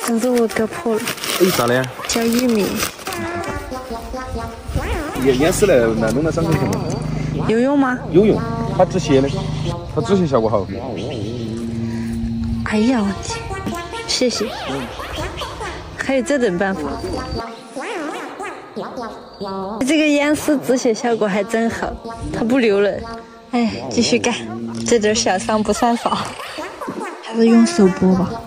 但是我搞破了。 哎，啥的？ 小玉米。 淹死来弄到伤口上吗？ 有用吗？ 有用，它止血的，它止血效果好。 哎呀，我天！谢谢。还有这种办法。这个烟丝止血效果还真好，它不流了。哎，继续干，这点小伤不算少。还是用手剥吧。